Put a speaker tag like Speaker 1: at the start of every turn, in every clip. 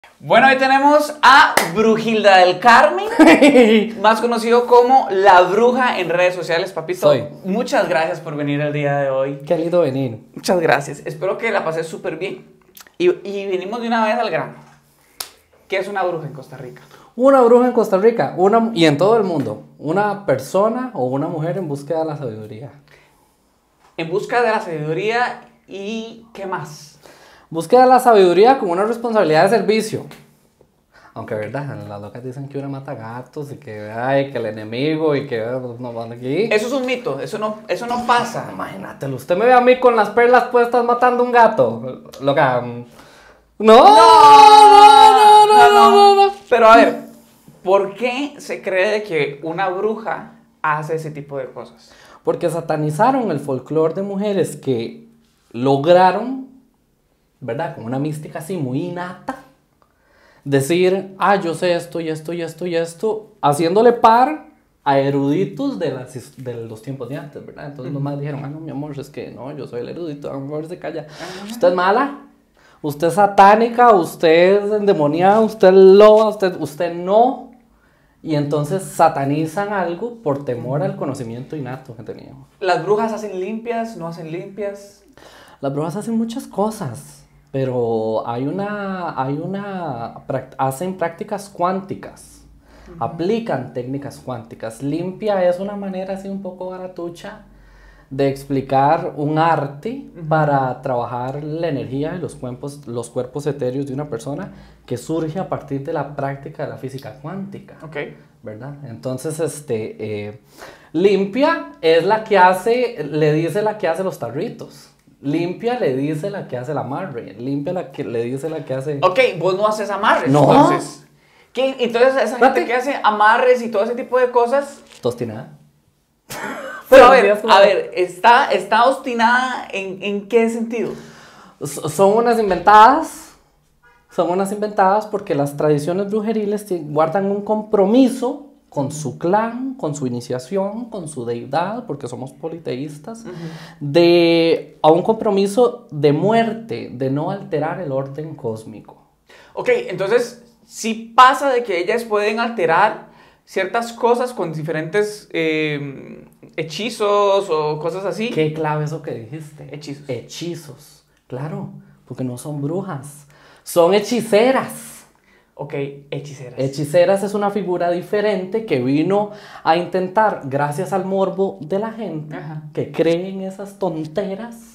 Speaker 1: Bueno, hoy tenemos a Brujilda del Carmen, más conocido como La Bruja en redes sociales. Papito,
Speaker 2: Soy.
Speaker 1: Muchas gracias por venir el día de hoy.
Speaker 2: Qué lindo venir.
Speaker 1: Muchas gracias. Espero que la pases súper bien. Y venimos de una vez al grano. ¿Qué es una bruja en Costa Rica?
Speaker 2: Una bruja en Costa Rica y en todo el mundo. Una persona o una mujer en búsqueda de la sabiduría.
Speaker 1: En busca de la sabiduría y ¿qué más?
Speaker 2: Búsqueda de la sabiduría como una responsabilidad de servicio. Aunque, ¿verdad? Las locas dicen que una mata gatos y que, ay, que el enemigo y que no van aquí.
Speaker 1: Eso es un mito, eso no pasa.
Speaker 2: Imagínatelo, usted me ve a mí con las perlas puestas matando un gato. Loca. No.
Speaker 1: Pero a ver, ¿por qué se cree de que una bruja hace ese tipo de cosas?
Speaker 2: Porque satanizaron el folclore de mujeres que lograron, ¿verdad? Con una mística así muy innata. Decir, yo sé esto y esto y esto y esto, haciéndole par a eruditos de los tiempos de antes, ¿verdad? Entonces los más dijeron, no, mi amor, es que no, yo soy el erudito, amor, se calla. Usted es mala, usted es satánica, usted es endemoniada, usted es loba, usted no. Y entonces satanizan algo por temor al conocimiento innato que teníamos.
Speaker 1: ¿Las brujas hacen limpias, no hacen limpias?
Speaker 2: Las brujas hacen muchas cosas. Pero hacen prácticas cuánticas, aplican técnicas cuánticas. Limpia es una manera así un poco baratucha de explicar un arte para trabajar la energía y los cuerpos etéreos de una persona que surge a partir de la práctica de la física cuántica.
Speaker 1: Ok.
Speaker 2: ¿Verdad? Entonces, limpia es la que hace, le dice la que hace los tarritos. Limpia le dice la que hace el amarre. Limpia le dice la que hace...
Speaker 1: Ok, vos no haces amarres.
Speaker 2: No.
Speaker 1: Entonces, entonces esa gente que hace amarres y todo ese tipo de cosas...
Speaker 2: Tostinada.
Speaker 1: Pero a ver, ¿está obstinada en qué sentido?
Speaker 2: Son unas inventadas. Son unas inventadas porque las tradiciones brujeriles guardan un compromiso con su clan, con su iniciación, con su deidad, porque somos politeístas, a un compromiso de muerte, de no alterar el orden cósmico.
Speaker 1: Ok, entonces, sí pasa de que ellas pueden alterar ciertas cosas con diferentes hechizos o cosas así.
Speaker 2: ¿Qué clave eso que dijiste?
Speaker 1: Hechizos.
Speaker 2: Hechizos, claro, porque no son brujas, son hechiceras.
Speaker 1: Ok, hechiceras.
Speaker 2: Hechiceras es una figura diferente que vino a intentar, gracias al morbo de la gente que cree en esas tonteras,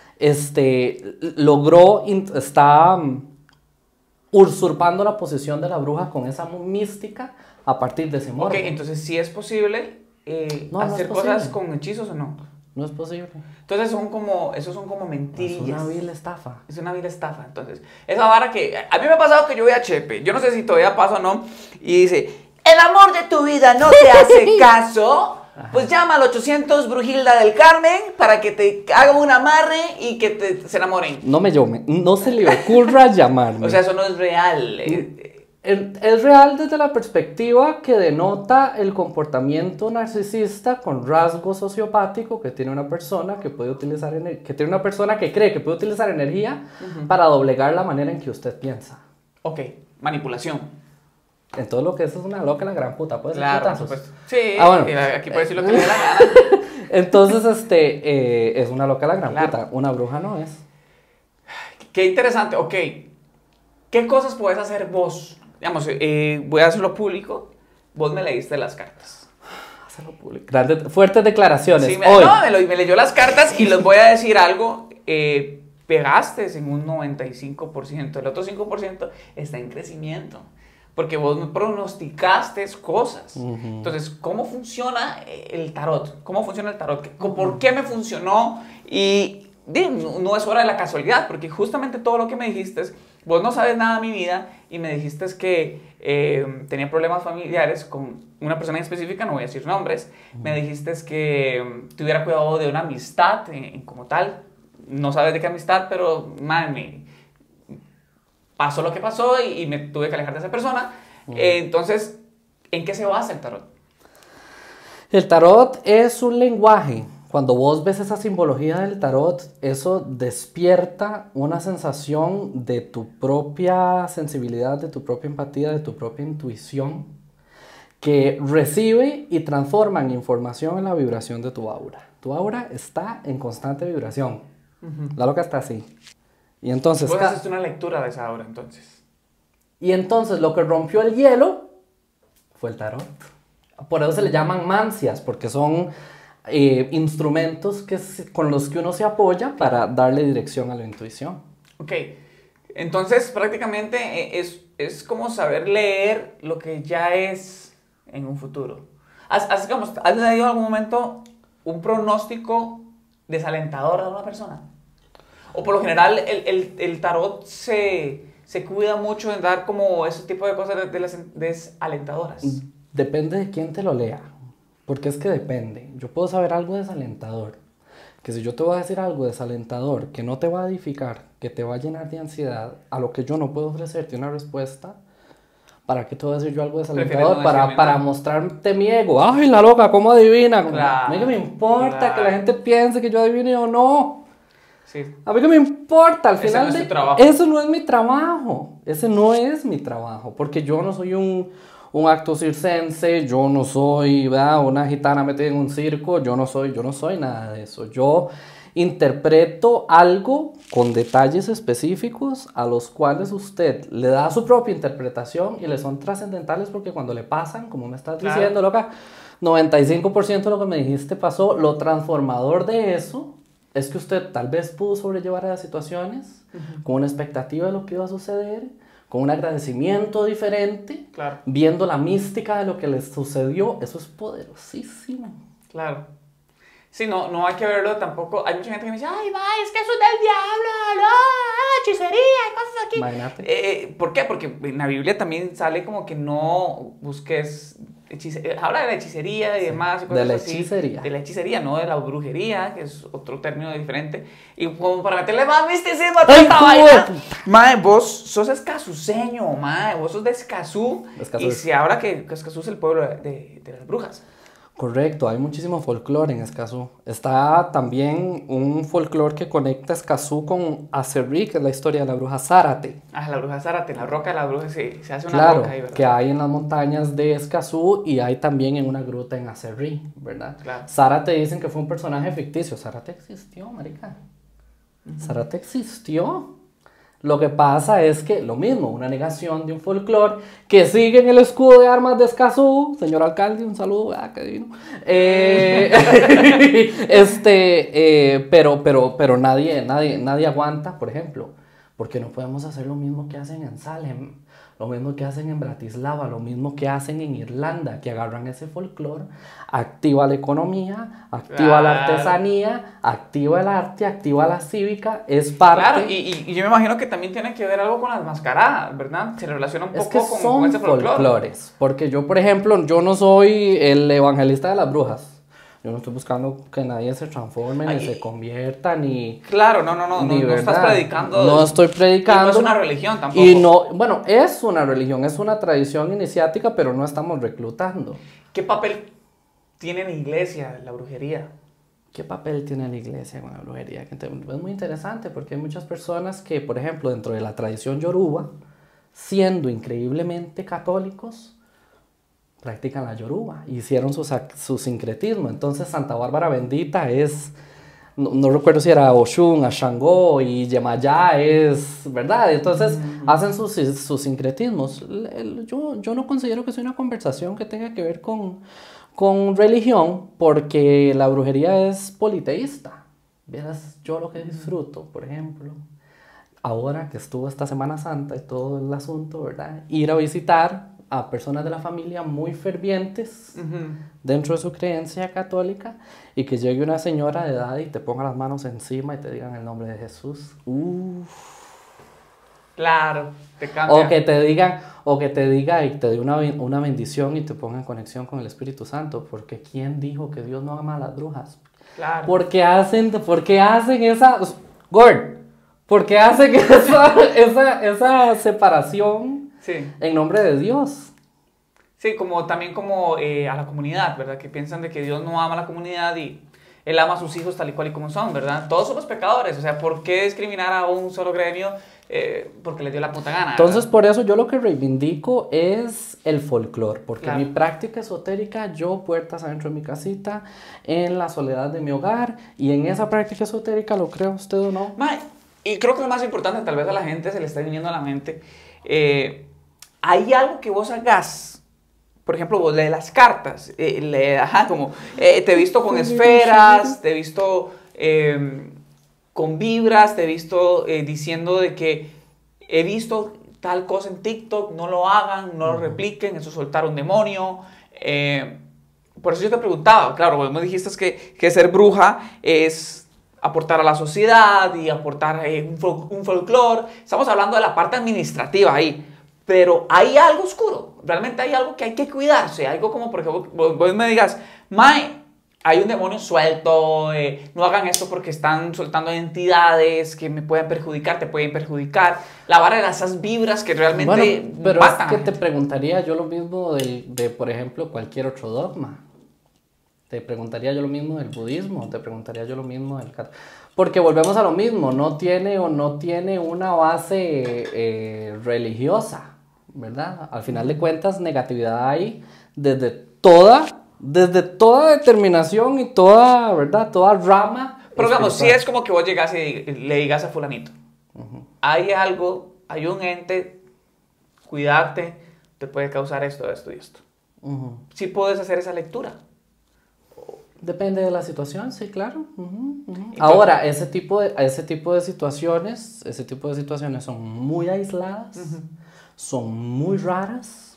Speaker 2: está usurpando la posición de la bruja con esa mística a partir de ese morbo.
Speaker 1: Ok, entonces sí es posible hacer cosas con hechizos o no.
Speaker 2: No es posible.
Speaker 1: Entonces esos son como mentirillas.
Speaker 2: Es una vil estafa.
Speaker 1: Es una vil estafa. Entonces, esa vara que... A mí me ha pasado que yo voy a Chepe, yo no sé si todavía pasa o no, y dice, el amor de tu vida no te hace caso, pues llama al 800 Brujilda del Carmen para que te haga un amarre y que se enamoren.
Speaker 2: No se le ocurra llamarme.
Speaker 1: O sea, eso no es real.
Speaker 2: Es real desde la perspectiva que denota el comportamiento narcisista con rasgo sociopático que tiene una persona que puede utilizar que cree que puede utilizar energía para doblegar la manera en que usted piensa.
Speaker 1: Ok, manipulación.
Speaker 2: Entonces lo que es una loca la gran puta, puede ser
Speaker 1: claro,
Speaker 2: putazos.
Speaker 1: por supuesto. Sí,
Speaker 2: bueno.
Speaker 1: Aquí puede decir lo que le dé la gana.
Speaker 2: Entonces, es una loca la gran puta, una bruja no es.
Speaker 1: Qué interesante, ok. ¿Qué cosas puedes hacer vos? Digamos, voy a hacerlo público. Vos me leíste las cartas.
Speaker 2: Hacerlo público. Fuertes declaraciones.
Speaker 1: Sí,
Speaker 2: Hoy.
Speaker 1: me leyó las cartas y les voy a decir algo. Pegaste en un 95%. El otro 5% está en crecimiento. Porque vos pronosticaste cosas. Entonces, ¿cómo funciona el tarot? ¿Cómo funciona el tarot? ¿Por qué me funcionó? Y no es hora de la casualidad, porque justamente todo lo que me dijiste, vos no sabes nada de mi vida y me dijiste que tenía problemas familiares con una persona en específica, no voy a decir nombres. Me dijiste que tuviera cuidado de una amistad como tal. No sabes de qué amistad, pero mami, pasó lo que pasó y me tuve que alejar de esa persona. Entonces, ¿en qué se basa el tarot?
Speaker 2: El tarot es un lenguaje Cuando vos ves esa simbología del tarot, eso despierta una sensación de tu propia sensibilidad, de tu propia empatía, de tu propia intuición, que recibe y transforma en información en la vibración de tu aura. Tu aura está en constante vibración. La loca está así. Y entonces...
Speaker 1: Vos haces una lectura de esa aura, entonces.
Speaker 2: Y entonces lo que rompió el hielo fue el tarot. Por eso se le llaman mancias, porque son instrumentos con los que uno se apoya para darle dirección a la intuición.
Speaker 1: Ok, entonces prácticamente es como saber leer lo que ya es en un futuro. ¿Has leído en algún momento un pronóstico desalentador de una persona? O por lo general el tarot se cuida mucho en dar como ese tipo de cosas desalentadoras.
Speaker 2: Depende de quién te lo lea, porque es que depende. Yo puedo saber algo desalentador, que si yo te voy a decir algo desalentador, que no te va a edificar, que te va a llenar de ansiedad, a lo que yo no puedo ofrecerte una respuesta, ¿para qué te voy a decir yo algo desalentador?
Speaker 1: No
Speaker 2: para mostrarte mi ego. ¡Ay, la loca, cómo adivina!
Speaker 1: Claro,
Speaker 2: a mí que me importa
Speaker 1: claro.
Speaker 2: que la gente piense que yo adivine o no.
Speaker 1: Sí.
Speaker 2: A mí que me importa, al final
Speaker 1: Ese no es tu trabajo.
Speaker 2: eso no es mi trabajo. Ese no es mi trabajo, porque yo no soy un acto circense, yo no soy, ¿verdad?, una gitana metida en un circo, yo no soy nada de eso. Yo interpreto algo con detalles específicos a los cuales usted le da su propia interpretación y le son trascendentales porque cuando le pasan, como me estás diciendo, loca, 95% de lo que me dijiste pasó. Lo transformador de eso es que usted tal vez pudo sobrellevar a las situaciones con una expectativa de lo que iba a suceder, con un agradecimiento diferente, viendo la mística de lo que les sucedió. Eso es poderosísimo.
Speaker 1: Claro. Sí, no hay que verlo tampoco. Hay mucha gente que me dice, ay, va, es que eso es del diablo, no, hechicería, cosas aquí.
Speaker 2: Imagínate.
Speaker 1: ¿Por qué? Porque en la Biblia también sale como que no busques habla de la hechicería y demás. Y cosas
Speaker 2: de la
Speaker 1: así.
Speaker 2: hechicería.
Speaker 1: De la hechicería, no de la brujería, que es otro término diferente. Y como para meterle más misticismo a toda esta vaina. Mae, vos sos escazuseño, mae, vos sos de Escazú. Y se habla que Escazú es el pueblo de las brujas.
Speaker 2: Correcto, hay muchísimo folclore en Escazú. Está también un folclore que conecta Escazú con Aserrí, que es la historia de la bruja Zárate.
Speaker 1: Ah, la bruja Zárate, la roca de la bruja, sí, se hace una roca ahí, ¿verdad?
Speaker 2: Que hay en las montañas de Escazú y hay también en una gruta en Aserrí, ¿verdad?
Speaker 1: Claro.
Speaker 2: Zárate dicen que fue un personaje ficticio. Zárate existió, marica. Zárate existió. Lo que pasa es que, lo mismo, una negación de un folclore que sigue en el escudo de armas de Escazú. Señor alcalde, un saludo, qué divino. Pero nadie aguanta, por ejemplo, porque no podemos hacer lo mismo que hacen en Salem, lo mismo que hacen en Bratislava, lo mismo que hacen en Irlanda, que agarran ese folclore, activa la economía, activa la artesanía, activa el arte, activa la cívica, es parte...
Speaker 1: Claro, y yo me imagino que también tiene que ver algo con las mascaradas, ¿verdad? Se relaciona un poco con ese
Speaker 2: folclores, porque yo, por ejemplo, yo no soy el evangelista de las brujas. Yo no estoy buscando que nadie se transforme, ni se convierta, ni...
Speaker 1: Claro, no estás predicando.
Speaker 2: No estoy predicando.
Speaker 1: Y no es una religión tampoco.
Speaker 2: Y no, bueno, es una religión, es una tradición iniciática, pero no estamos reclutando.
Speaker 1: ¿Qué papel tiene la iglesia, la brujería?
Speaker 2: ¿Qué papel tiene la iglesia con la brujería? Es muy interesante porque hay muchas personas que, por ejemplo, dentro de la tradición yoruba, siendo increíblemente católicos, practican la yoruba, hicieron su sincretismo. Entonces Santa Bárbara Bendita es, no recuerdo si era Oshun, Ashango, y Yemayá es, ¿verdad? Entonces hacen sus sincretismos. Yo no considero que sea una conversación que tenga que ver con religión, porque la brujería es politeísta. Verás, yo lo que disfruto, por ejemplo, ahora que estuvo esta Semana Santa y todo el asunto, ¿verdad? Ir a visitar a personas de la familia muy fervientes dentro de su creencia católica, y que llegue una señora de edad y te ponga las manos encima y te digan el nombre de Jesús.
Speaker 1: Claro, te cambia.
Speaker 2: O que te diga y te dé una bendición y te ponga en conexión con el Espíritu Santo, porque ¿quién dijo que Dios no ama a las brujas?
Speaker 1: Claro.
Speaker 2: Porque hacen esa... Gord, porque hacen esa separación.
Speaker 1: Sí.
Speaker 2: En nombre de Dios.
Speaker 1: Sí, también a la comunidad, ¿verdad? Que piensan de que Dios no ama a la comunidad y Él ama a sus hijos tal y cual y como son, ¿verdad? Todos somos pecadores, o sea, ¿por qué discriminar a un solo gremio porque le dio la puta gana?
Speaker 2: Entonces,
Speaker 1: ¿verdad?
Speaker 2: por eso yo lo que reivindico es el folclore, porque
Speaker 1: Claro.
Speaker 2: mi práctica esotérica, yo puertas adentro de mi casita, en la soledad de mi hogar, y en esa práctica esotérica, lo crea usted o no.
Speaker 1: Mae, y creo que lo más importante, tal vez a la gente se le está viniendo a la mente, hay algo que vos hagas, por ejemplo, vos lees las cartas, te he visto con esferas, te he visto con vibras, te he visto diciendo de que he visto tal cosa en TikTok, no lo hagan, no lo repliquen, eso es soltar un demonio. Por eso yo te preguntaba, claro, vos me dijiste que ser bruja es aportar a la sociedad y aportar un folclore. Estamos hablando de la parte administrativa ahí. Pero hay algo oscuro, realmente hay algo que hay que cuidarse, algo como porque vos me digas, mae, hay un demonio suelto, no hagan esto porque están soltando entidades que me pueden perjudicar, te pueden perjudicar. La vara de esas vibras que realmente
Speaker 2: Bueno, pero
Speaker 1: matan.
Speaker 2: es que te preguntaría yo lo mismo de, por ejemplo, cualquier otro dogma. Te preguntaría yo lo mismo del budismo, te preguntaría yo lo mismo del porque volvemos a lo mismo, no tiene una base religiosa, ¿verdad? Al final de cuentas, negatividad hay desde toda determinación y toda, ¿verdad? Toda rama.
Speaker 1: Pero digamos, si
Speaker 2: espiritual.
Speaker 1: es como que vos llegas y le digas a fulanito, hay algo, hay un ente, cuidarte, te puede causar esto, esto y esto. Sí puedes hacer esa lectura.
Speaker 2: Depende de la situación, sí, claro. Ahora, ese tipo de situaciones son muy aisladas, son muy raras,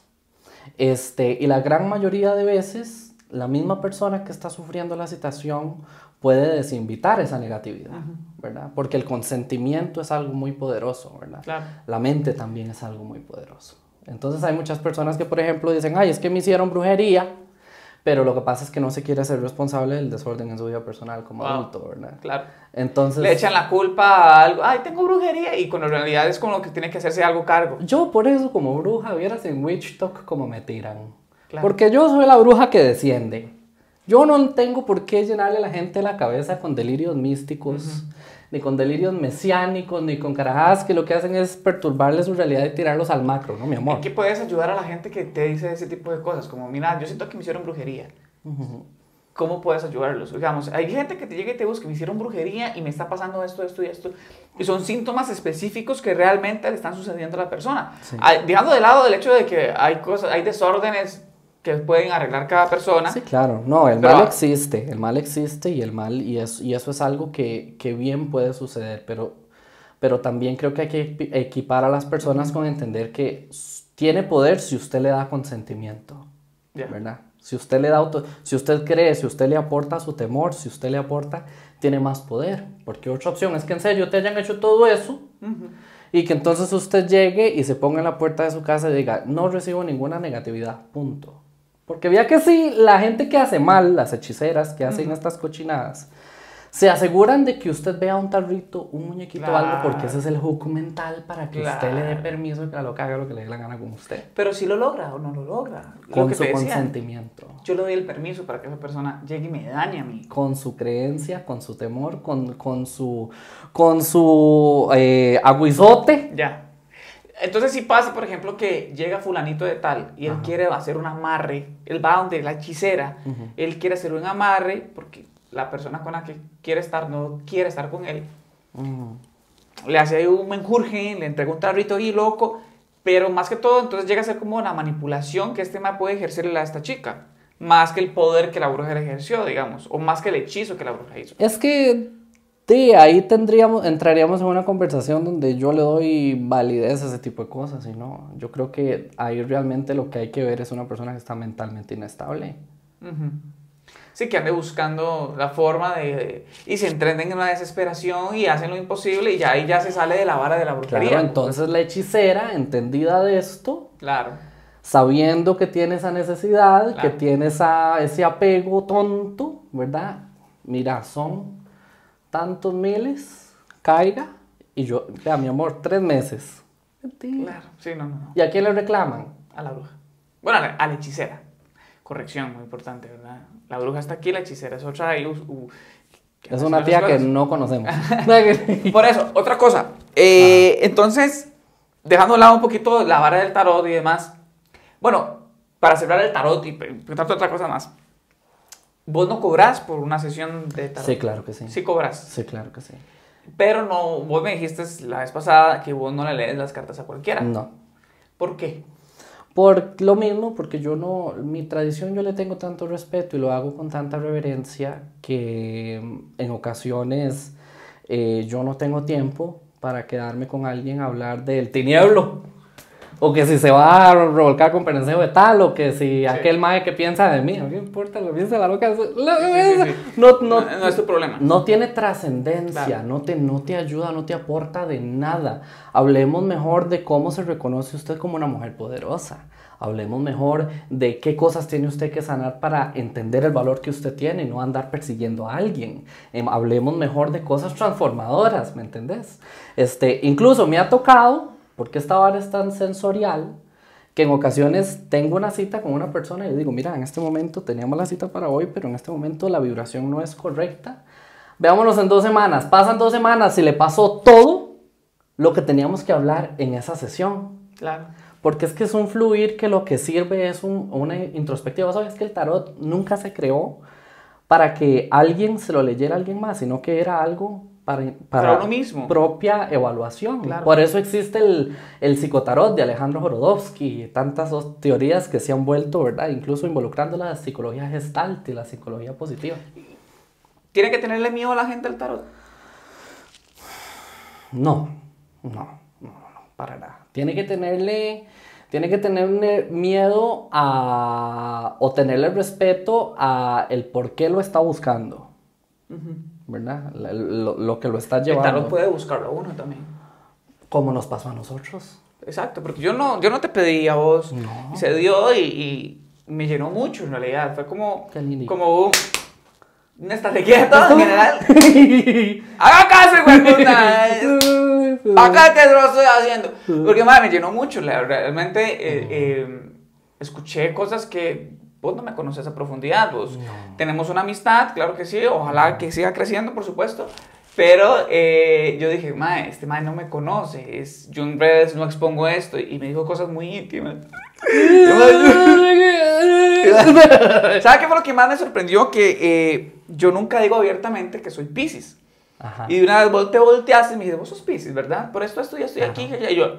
Speaker 2: y la gran mayoría de veces, la misma persona que está sufriendo la situación puede desinvitar esa negatividad, ¿verdad? Porque el consentimiento es algo muy poderoso, ¿verdad?
Speaker 1: Claro.
Speaker 2: La mente también es algo muy poderoso. Entonces hay muchas personas que, por ejemplo, dicen, ay, es que me hicieron brujería, pero lo que pasa es que no se quiere ser responsable del desorden en su vida personal como adulto, ¿verdad?
Speaker 1: Claro.
Speaker 2: Entonces,
Speaker 1: le echan la culpa a algo, ay, tengo brujería, y cuando en realidad es con lo que tiene que hacerse algo cargo.
Speaker 2: yo por eso como bruja, vieras en Witch Talk como me tiran.
Speaker 1: Claro.
Speaker 2: Porque yo soy la bruja que desciende. Yo no tengo por qué llenarle a la gente la cabeza con delirios místicos, ni con delirios mesiánicos, ni con carajadas que lo que hacen es perturbarle su realidad y tirarlos al macro, ¿no, mi amor?
Speaker 1: ¿En qué puedes ayudar a la gente que te dice ese tipo de cosas? Como, mira, yo siento que me hicieron brujería. ¿Cómo puedes ayudarlos? Digamos, hay gente que te llega y te busca, me hicieron brujería y me está pasando esto, esto y esto. Y son síntomas específicos que realmente le están sucediendo a la persona.
Speaker 2: Sí.
Speaker 1: Dejando de lado el hecho de que hay cosas, hay desórdenes que pueden arreglar cada persona.
Speaker 2: Sí, claro. No, el
Speaker 1: Pero-
Speaker 2: mal existe. El mal existe y eso es algo que bien puede suceder. Pero también creo que hay que equipar a las personas con entender que tiene poder si usted le da consentimiento.
Speaker 1: Ya.
Speaker 2: ¿Verdad? Si usted le da si usted cree, si usted le aporta su temor, si usted le aporta, tiene más poder. Porque otra opción es que en serio te hayan hecho todo eso y que entonces usted llegue y se ponga en la puerta de su casa y diga, no recibo ninguna negatividad, punto. Porque vea que sí, la gente que hace mal, las hechiceras que hacen estas cochinadas, se aseguran de que usted vea un tarrito, un muñequito o algo, porque ese es el juego mental para que usted le dé permiso que la loca haga lo que le dé la gana con usted.
Speaker 1: Pero si lo logra o no lo logra. Lo
Speaker 2: Con
Speaker 1: que
Speaker 2: su
Speaker 1: te decía,
Speaker 2: consentimiento.
Speaker 1: yo le doy el permiso para que esa persona llegue y me dañe a mí.
Speaker 2: Con su creencia, con su temor, con su aguizote.
Speaker 1: Ya. Entonces si pasa, por ejemplo, que llega fulanito de tal y él quiere hacer un amarre, él va donde la hechicera, él quiere hacer un amarre porque la persona con la que quiere estar no quiere estar con él. Le hace ahí un menjurje, le entrega un tarrito y loco, pero más que todo entonces llega a ser como la manipulación que este man puede ejercerle a esta chica, más que el poder que la bruja le ejerció, digamos, o más que el hechizo que la bruja hizo.
Speaker 2: Es que de ahí entraríamos en una conversación donde yo le doy validez a ese tipo de cosas, y no, yo creo que ahí realmente lo que hay que ver es una persona que está mentalmente inestable.
Speaker 1: Sí, que ande buscando la forma y se entrenen en una desesperación y hacen lo imposible y ya ahí ya se sale de la vara de la brujería.
Speaker 2: Claro, entonces la hechicera, entendida de esto,
Speaker 1: Claro.
Speaker 2: sabiendo que tiene esa necesidad,
Speaker 1: Claro.
Speaker 2: que tiene ese apego tonto, ¿verdad? Mira, son tantos miles, caiga, y yo, vea, mi amor, 3 meses. Mentira.
Speaker 1: Claro, sí, no.
Speaker 2: ¿Y a quién le reclaman?
Speaker 1: A la bruja. Bueno, a la hechicera. Corrección, muy importante, ¿verdad? La bruja está aquí, la hechicera es otra.
Speaker 2: Es una tía que no conocemos.
Speaker 1: Por eso, otra cosa. Entonces, dejando de lado un poquito la vara del tarot y demás. Bueno, para cerrar el tarot y preguntarte otra cosa más. ¿Vos no cobrás por una sesión de tarot?
Speaker 2: Sí, claro que sí.
Speaker 1: Sí cobras.
Speaker 2: Sí, claro que sí.
Speaker 1: Pero no, vos me dijiste la vez pasada que vos no le lees las cartas a cualquiera.
Speaker 2: No.
Speaker 1: ¿Por qué?
Speaker 2: Por lo mismo, porque yo no, mi tradición yo le tengo tanto respeto y lo hago con tanta reverencia que en ocasiones yo no tengo tiempo para quedarme con alguien a hablar del tinieblo. O que si se va a revolcar con perencejo de tal, o que si aquel mae que piensa de mí, no me importa lo que piensa la loca.
Speaker 1: No es tu problema.
Speaker 2: No tiene trascendencia,
Speaker 1: Claro.
Speaker 2: no te ayuda, no te aporta de nada. Hablemos mejor de cómo se reconoce usted como una mujer poderosa. Hablemos mejor de qué cosas tiene usted que sanar para entender el valor que usted tiene y no andar persiguiendo a alguien. Hablemos mejor de cosas transformadoras, ¿me entendés? Incluso me ha tocado, porque esta vara es tan sensorial, que en ocasiones tengo una cita con una persona y le digo, mira, en este momento teníamos la cita para hoy, pero en este momento la vibración no es correcta. Veámonos en 2 semanas. Pasan 2 semanas y le pasó todo lo que teníamos que hablar en esa sesión.
Speaker 1: Claro.
Speaker 2: Porque es que es un fluir que lo que sirve es una introspectiva. ¿Sabes que el tarot nunca se creó para que alguien se lo leyera a alguien más, sino que era algo para
Speaker 1: uno mismo.
Speaker 2: Propia evaluación?
Speaker 1: Claro.
Speaker 2: Por eso existe el psicotarot de Alejandro Jorodowsky y tantas teorías que se han vuelto, ¿verdad? Incluso involucrando la psicología gestalt y la psicología positiva.
Speaker 1: ¿Tiene que tenerle miedo a la gente al tarot?
Speaker 2: No, para nada. Tiene que tenerle miedo o tenerle respeto a el por qué lo está buscando, ¿verdad? Lo que lo está llevando.
Speaker 1: El tarot puede buscarlo a uno también.
Speaker 2: Como nos pasó a nosotros.
Speaker 1: Exacto, porque yo no te pedí a vos,
Speaker 2: No.
Speaker 1: y se dio y me llenó mucho en realidad. Fue como
Speaker 2: Qué lindo.
Speaker 1: un estate quieto en general. Haga caso, güey, puta. Acá te lo estoy haciendo. Porque, madre, me llenó mucho. Realmente escuché cosas que vos no me conoces a profundidad. Vos tenemos una amistad, claro que sí. Ojalá que siga creciendo, por supuesto. Pero yo dije, madre, este madre no me conoce. Yo en redes no expongo esto. Y me dijo cosas muy íntimas. ¿Sabes qué fue lo que más me sorprendió? Que yo nunca digo abiertamente que soy Piscis.
Speaker 2: Ajá.
Speaker 1: Y de una vez te volteaste y me dijiste, vos sos Piscis, ¿verdad? Por esto ya estoy aquí. Y yo,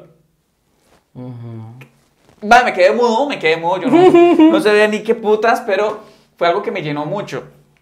Speaker 1: vale, me quedé mudo. Yo no sabía ni qué putas, pero fue algo que me llenó mucho.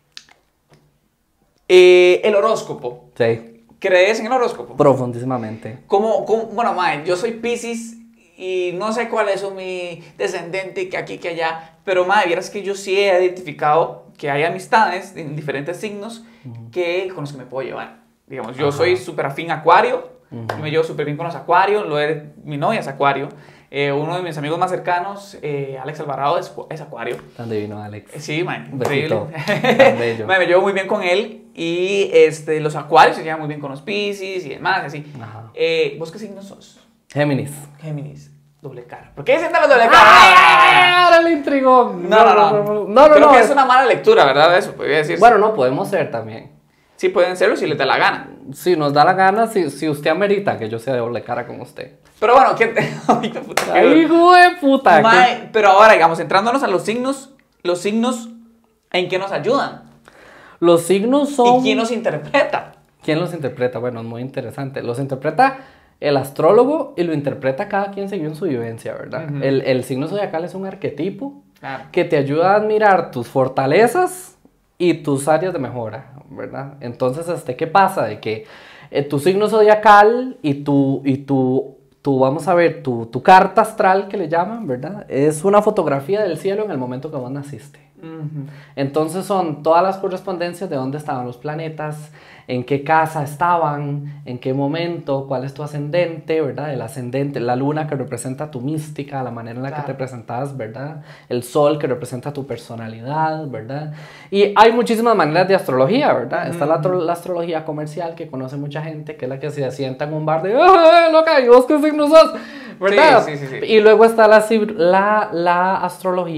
Speaker 1: El horóscopo.
Speaker 2: Sí.
Speaker 1: ¿Crees en el horóscopo?
Speaker 2: Profundísimamente.
Speaker 1: Bueno, mae, yo soy Piscis y no sé cuáles son mi descendente, que aquí, que allá, pero mae, vieras que yo sí he identificado que hay amistades en diferentes signos con los que me puedo llevar. Digamos, yo soy súper afín a Acuario, me llevo súper bien con los Acuarios, mi novia es Acuario, uno de mis amigos más cercanos, Alex Alvarado, es Acuario.
Speaker 2: Tan divino, Alex.
Speaker 1: Sí, man,
Speaker 2: Besito.
Speaker 1: increíble.
Speaker 2: Tan bello.
Speaker 1: Me llevo muy bien con él y los Acuarios se llevan muy bien con los Piscis y demás, así.
Speaker 2: Ajá.
Speaker 1: ¿Vos qué signo sos?
Speaker 2: Géminis.
Speaker 1: Géminis, doble cara. ¿Por qué dicen la doble cara?
Speaker 2: Ahora le intrigó.
Speaker 1: No. Creo que es una mala lectura, ¿verdad? Eso podría decirse.
Speaker 2: Bueno, no, podemos ser también.
Speaker 1: Sí, pueden serlo si les da la gana.
Speaker 2: Si nos da la gana, si usted amerita que yo sea de doble cara con usted.
Speaker 1: Pero bueno, ¿qué? Ay, qué puta.
Speaker 2: ¡Ay, hijo de puta!
Speaker 1: Mae, pero ahora, digamos, entrándonos a los signos, ¿en qué nos ayudan?
Speaker 2: Los signos son...
Speaker 1: ¿Y quién los interpreta?
Speaker 2: ¿Quién los interpreta? Bueno, es muy interesante. Los interpreta el astrólogo y lo interpreta cada quien según su vivencia, ¿verdad? El signo zodiacal es un arquetipo que te ayuda a admirar tus fortalezas y tus áreas de mejora, ¿verdad? Entonces, ¿qué pasa? De que tu signo zodiacal y tu vamos a ver, tu carta astral que le llaman, ¿verdad? Es una fotografía del cielo en el momento que vos naciste. Entonces son todas las correspondencias de dónde estaban los planetas, en qué casa estaban, en qué momento, cuál es tu ascendente, ¿verdad? El ascendente, la luna que representa tu mística, la manera en la que te presentas, ¿verdad? El sol que representa tu personalidad, ¿verdad? Y hay muchísimas maneras de astrología, ¿verdad? Está la astrología comercial que conoce mucha gente, que es la que se sienta en un bar de ¡ah, loca! ¿Y vos qué signo sos? ¿Verdad?
Speaker 1: Sí.
Speaker 2: Y luego está la astrología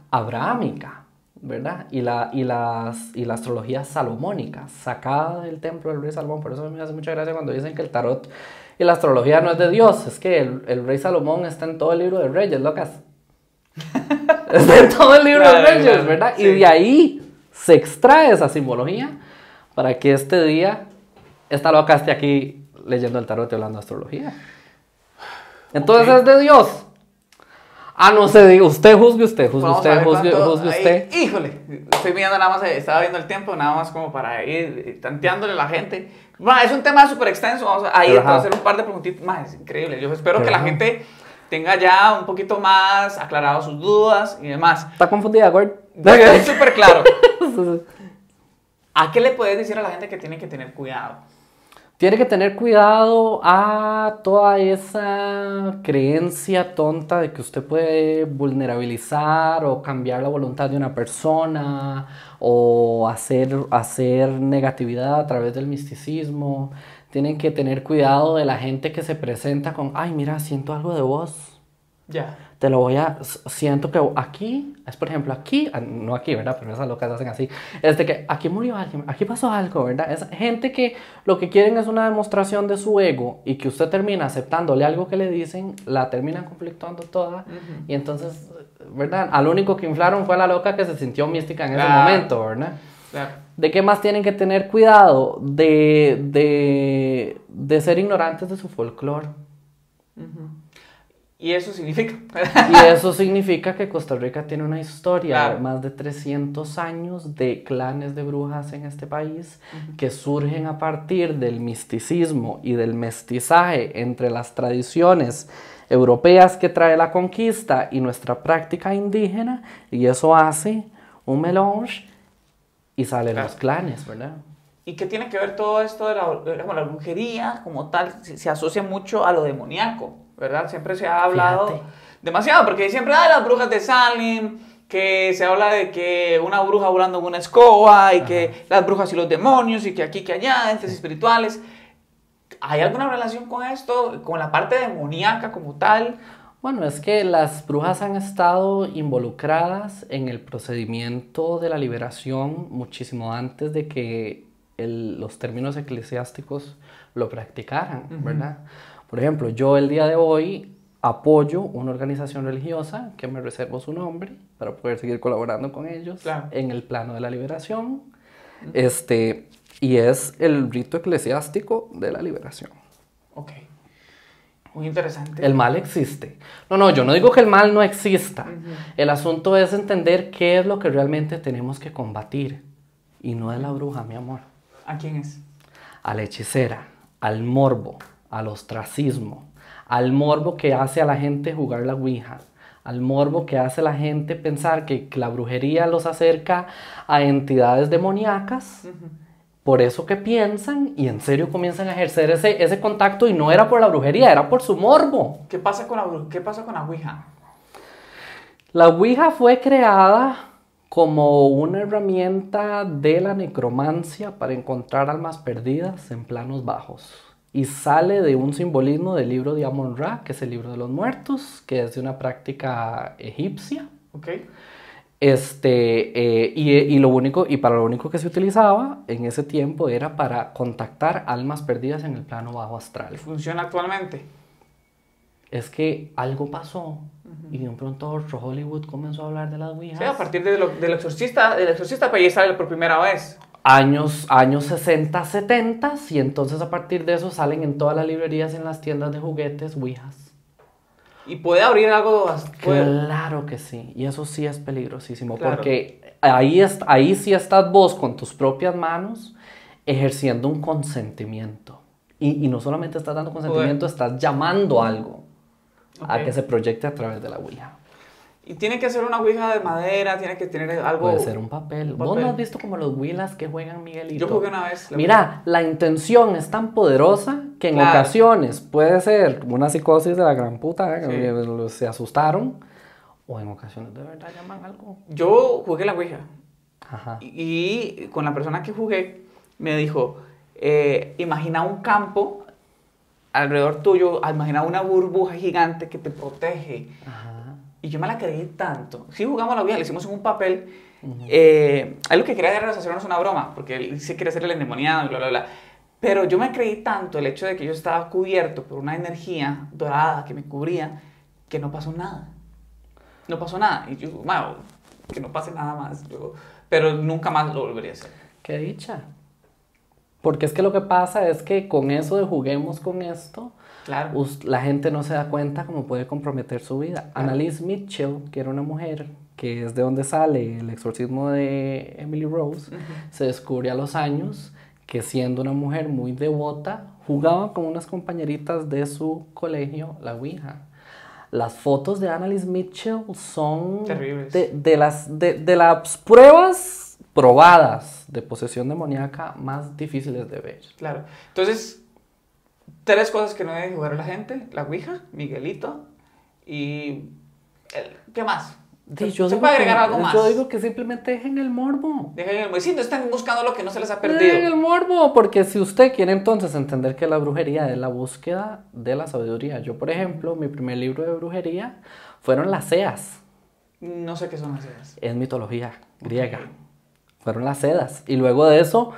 Speaker 2: abrahámica, ¿verdad? Y la astrología salomónica, sacada del templo del rey Salomón. Por eso me hace mucha gracia cuando dicen que el tarot y la astrología no es de Dios. Es que el rey Salomón está en todo el libro de Reyes, locas. Está en todo el libro de Reyes, ¿verdad? Sí. Y de ahí se extrae esa simbología para que este día esta loca esté aquí leyendo el tarot y hablando de astrología. Entonces es de Dios. Ah, no sé, usted juzgue usted.
Speaker 1: Híjole, estoy viendo nada más, estaba viendo el tiempo, nada más como para ir tanteándole a la gente. Es un tema súper extenso, vamos a ir a hacer un par de preguntitas más, es increíble. Yo espero que la gente tenga ya un poquito más aclarado sus dudas y demás.
Speaker 2: ¿Está confundida, Gord?
Speaker 1: Es súper claro. ¿A qué le puedes decir a la gente que tiene que tener cuidado?
Speaker 2: Tiene que tener cuidado a toda esa creencia tonta de que usted puede vulnerabilizar o cambiar la voluntad de una persona o hacer negatividad a través del misticismo. Tienen que tener cuidado de la gente que se presenta con, ay, mira, siento algo de vos.
Speaker 1: Ya.
Speaker 2: Te lo siento que aquí, es por ejemplo aquí, no aquí, ¿verdad? Pero esas locas hacen así, que aquí murió alguien, aquí pasó algo, ¿verdad? Es gente que lo que quieren es una demostración de su ego y que usted termina aceptándole algo que le dicen, la terminan conflictuando toda y entonces, ¿verdad? Al único que inflaron fue a la loca que se sintió mística en ese momento, ¿verdad?
Speaker 1: Claro.
Speaker 2: ¿De qué más tienen que tener cuidado? De ser ignorantes de su folclore.
Speaker 1: Y eso significa.
Speaker 2: Y eso significa que Costa Rica tiene una historia de más de 300 años de clanes de brujas en este país que surgen a partir del misticismo y del mestizaje entre las tradiciones europeas que trae la conquista y nuestra práctica indígena, y eso hace un melange y salen los clanes, ¿verdad?
Speaker 1: ¿Y qué tiene que ver todo esto de la brujería como tal? Se asocia mucho a lo demoníaco, ¿verdad? Siempre se ha hablado demasiado, porque siempre hay las brujas de Salem, que se habla de que una bruja volando en una escoba, y que las brujas y los demonios, y que aquí, que allá, entes espirituales. ¿Hay alguna relación con esto, con la parte demoníaca como tal?
Speaker 2: Bueno, es que las brujas han estado involucradas en el procedimiento de la liberación muchísimo antes de que los términos eclesiásticos lo practicaran, ¿verdad? Por ejemplo, yo el día de hoy apoyo una organización religiosa que me reservo su nombre para poder seguir colaborando con ellos en el plano de la liberación. Y es el rito eclesiástico de la liberación.
Speaker 1: Ok. Muy interesante.
Speaker 2: El mal existe. No, yo no digo que el mal no exista. El asunto es entender qué es lo que realmente tenemos que combatir. Y no es la bruja, mi amor.
Speaker 1: ¿A quién es?
Speaker 2: A la hechicera, al morbo, al ostracismo, al morbo que hace a la gente jugar la ouija, al morbo que hace a la gente pensar que la brujería los acerca a entidades demoníacas. Por eso que piensan y en serio comienzan a ejercer ese contacto, y no era por la brujería, era por su morbo.
Speaker 1: ¿Qué pasa con la ouija?
Speaker 2: La ouija fue creada como una herramienta de la necromancia para encontrar almas perdidas en planos bajos. Y sale de un simbolismo del libro de Amon-Ra, que es el libro de los muertos, que es de una práctica egipcia.
Speaker 1: Okay.
Speaker 2: Y para lo único que se utilizaba en ese tiempo era para contactar almas perdidas en el plano bajo astral.
Speaker 1: ¿Funciona actualmente?
Speaker 2: Es que algo pasó y de un pronto a otro Hollywood comenzó a hablar de las ouijas.
Speaker 1: Sí, a partir del exorcista, pues ahí sale por primera vez.
Speaker 2: Años 60, 70, y entonces a partir de eso salen en todas las librerías, en las tiendas de juguetes, ouijas.
Speaker 1: ¿Y puede abrir algo?
Speaker 2: Claro que sí, y eso sí es peligrosísimo, porque ahí sí estás vos con tus propias manos ejerciendo un consentimiento. Y no solamente estás dando consentimiento, estás llamando algo a que se proyecte a través de la ouija.
Speaker 1: ¿Y tiene que ser una ouija de madera? ¿Tiene que tener algo?
Speaker 2: Puede ser un papel. ¿Vos no has visto como los ouijas que juegan, Miguelito?
Speaker 1: Yo jugué una vez.
Speaker 2: Mira, la intención es tan poderosa que en ocasiones puede ser una psicosis de la gran puta, que se asustaron, o en ocasiones de verdad llaman algo.
Speaker 1: Yo jugué la ouija. Y con la persona que jugué me dijo, imagina un campo alrededor tuyo, imagina una burbuja gigante que te protege Y yo me la creí tanto. Sí jugamos a la Ouija, le hicimos en un papel. Él lo que quería era hacernos una broma, porque él sí quiere hacer el endemoniado y bla, bla, bla. Pero yo me creí tanto el hecho de que yo estaba cubierto por una energía dorada que me cubría, que no pasó nada. No pasó nada. Y yo, wow, que no pase nada más. Pero nunca más lo volvería a hacer.
Speaker 2: Qué dicha. Porque es que lo que pasa es que con eso de juguemos con esto,
Speaker 1: Claro.
Speaker 2: la gente no se da cuenta cómo puede comprometer su vida.
Speaker 1: Claro.
Speaker 2: Annalise Mitchell, que era una mujer, que es de donde sale el exorcismo de Emily Rose, se descubre a los años que siendo una mujer muy devota, jugaba con unas compañeritas de su colegio la Ouija. Las fotos de Annalise Mitchell son
Speaker 1: terribles.
Speaker 2: de las pruebas probadas de posesión demoníaca más difíciles de ver.
Speaker 1: Claro. Entonces, 3 cosas que no debe jugar la gente: la Ouija, Miguelito y... ¿qué más? ¿Se puede agregar algo más?
Speaker 2: Yo digo que simplemente dejen el morbo.
Speaker 1: Dejen el morbo. Sí, no están buscando lo que no se les ha
Speaker 2: Dejen
Speaker 1: perdido.
Speaker 2: el morbo, porque si usted quiere entonces entender que la brujería es la búsqueda de la sabiduría. Yo, por ejemplo, mi primer libro de brujería fueron las Seas.
Speaker 1: No sé qué son las ideas.
Speaker 2: Es mitología griega. Okay. Fueron las Sedas. Y luego de eso,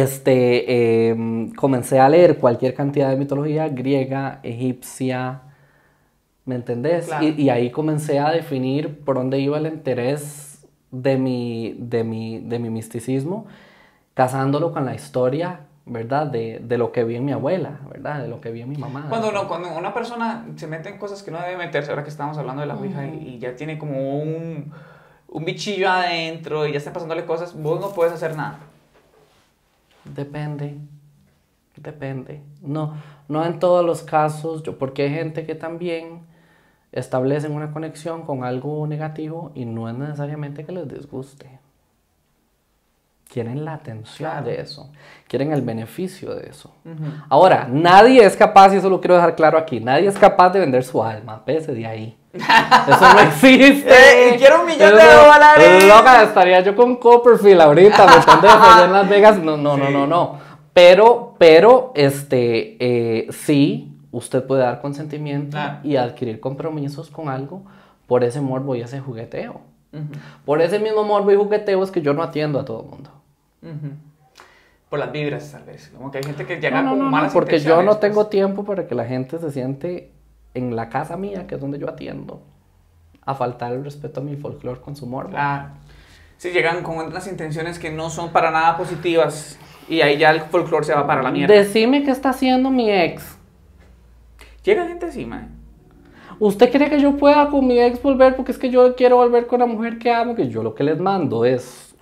Speaker 2: comencé a leer cualquier cantidad de mitología griega, egipcia, ¿me entendés?
Speaker 1: Claro.
Speaker 2: Y ahí comencé a definir por dónde iba el interés de mi misticismo, casándolo con la historia, ¿verdad? De lo que vi en mi abuela, ¿verdad? De lo que vi en mi mamá.
Speaker 1: Cuando una persona se mete en cosas que no debe meterse, ahora que estamos hablando de la Ouija, y ya tiene como un bichillo adentro y ya están pasándole cosas, vos no puedes hacer nada.
Speaker 2: Depende. No en todos los casos, porque hay gente que también establecen una conexión con algo negativo y no es necesariamente que les disguste. Quieren la atención de eso, quieren el beneficio de eso. Ahora, nadie es capaz, y eso lo quiero dejar claro aquí, nadie es capaz de vender su alma, pese de ahí. Eso no existe.
Speaker 1: Quiero $1,000,000.
Speaker 2: Loca, estaría yo con Copperfield ahorita, ¿me entendés? Allá en Las Vegas, no. Pero, sí, usted puede dar consentimiento y adquirir compromisos con algo por ese morbo y ese jugueteo. Por ese mismo morbo y jugueteo es que yo no atiendo a todo el mundo.
Speaker 1: Por las vibras, tal vez. Como que hay gente que llega con malas
Speaker 2: porque
Speaker 1: intenciones,
Speaker 2: yo no tengo tiempo para que la gente se siente en la casa mía, que es donde yo atiendo, a faltar el respeto a mi folclore con su morbo.
Speaker 1: Claro. Sí, llegan con unas intenciones que no son para nada positivas y ahí ya el folclore se va para la mierda.
Speaker 2: Decime qué está haciendo mi ex.
Speaker 1: Llega gente encima.
Speaker 2: ¿Usted cree que yo pueda con mi ex volver? Porque es que yo quiero volver con la mujer que amo, que yo lo que les mando es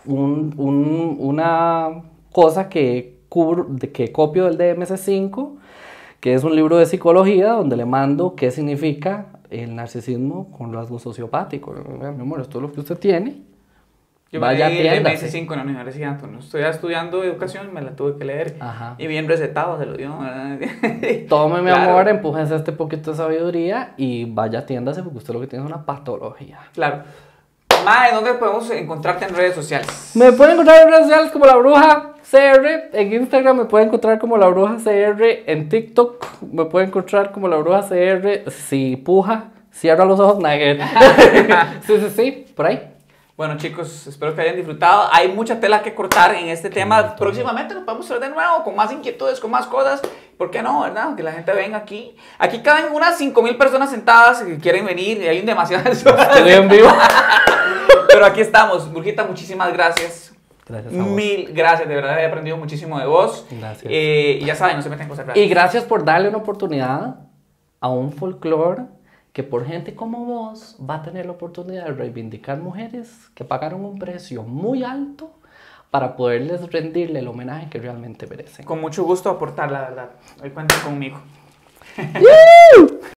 Speaker 2: una cosa que copio del DMC5, que es un libro de psicología donde le mando qué significa el narcisismo con rasgo sociopático. Mi amor, esto es lo que usted tiene.
Speaker 1: Yo vaya me leí el DMC5 en la universidad. Cuando estoy estudiando educación me la tuve que leer.
Speaker 2: Ajá.
Speaker 1: Y bien recetado se lo dio.
Speaker 2: Tome, mi amor, empújese este poquito de sabiduría y vaya atiéndase porque usted lo que tiene es una patología.
Speaker 1: Claro. Mae, ¿dónde podemos encontrarte en redes sociales?
Speaker 2: Me pueden encontrar en redes sociales como La Bruja CR. En Instagram me pueden encontrar como La Bruja CR. En TikTok me pueden encontrar como La Bruja CR. Si puja, cierra los ojos, Nugget. Sí, por ahí.
Speaker 1: Bueno, chicos, espero que hayan disfrutado. Hay mucha tela que cortar en este tema. Próximamente nos podemos ver de nuevo con más inquietudes, con más cosas. ¿Por qué no, verdad? Que la gente venga aquí. Aquí caben unas 5,000 personas sentadas que quieren venir y hay demasiadas.
Speaker 2: Estoy en vivo.
Speaker 1: Pero aquí estamos. Brujita, muchísimas gracias.
Speaker 2: Gracias a vos.
Speaker 1: Mil gracias, de verdad he aprendido muchísimo de vos.
Speaker 2: Gracias.
Speaker 1: Y ya saben, no se meten en cosas raras.
Speaker 2: Y gracias por darle una oportunidad a un folclore que por gente como vos va a tener la oportunidad de reivindicar mujeres que pagaron un precio muy alto para poderles rendirle el homenaje que realmente merecen.
Speaker 1: Con mucho gusto aportar, la verdad. Hoy cuenten conmigo.